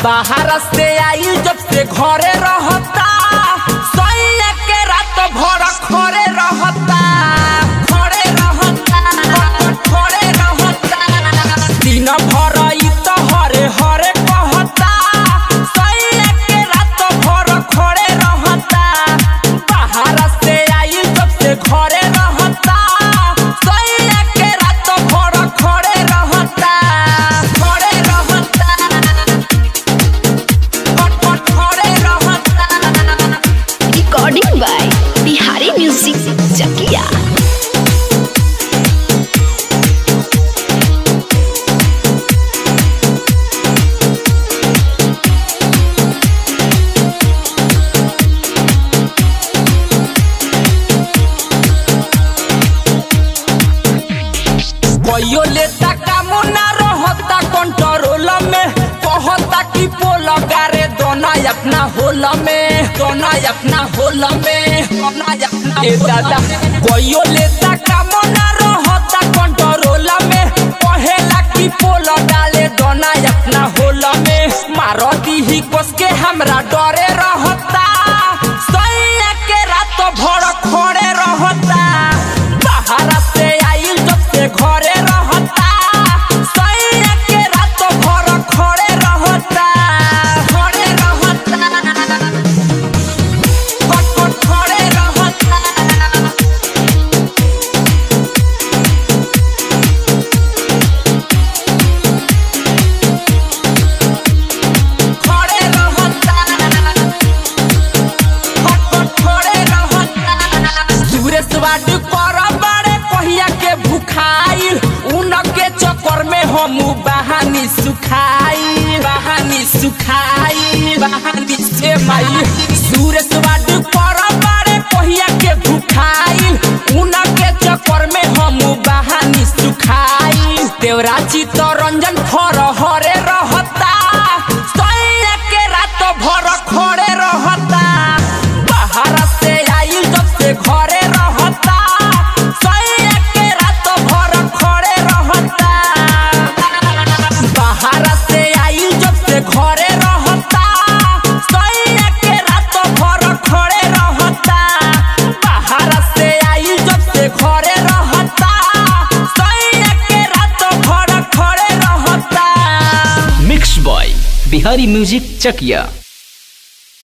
बाहर से आई जब से घरे रहता सैया के रात भर खड़े रहता दिन भर ई तो हरे हरे कहता सैया के रात भर खड़े रहता बाहर से आई जब से घरे रहता सैया के रात भर खड़े रहता recording by Bihari music Chakiya. कहियो लेता काम ना रहता कंट्रोल में कहता कि पोल गारे दोना अपना होल में ए दादा कहियो लेता काम ना रहता कंट्रोल में कहेला कि पोल डाले दोना अपना होल में मार दी कस के हमरा डरे रहता सैया के रात भर खड़े रहता बाहर से आई जब से घरे रहता सैया के रात भर खड़े रहता खड़े रहता। उनके चक्कर में हम बहानी सुखाई से माई सुरेश वाडू कर बारे कहिया के भुखाई उनके चक्कर में हम बहानी सुखाई देवरा चित्तरंजन फर हरे रहता सैया के रात भर खड़े रहता बाहर से आई जब से घरे रहता सैया के रात भर खड़े रहता बाहर से आई जब से घरे रहता सैया के रात भर खड़े रहता बाहर से आई जब से घरे रहता सैया के रात भर खड़े रहता। Mix by Bihari music Chakiya.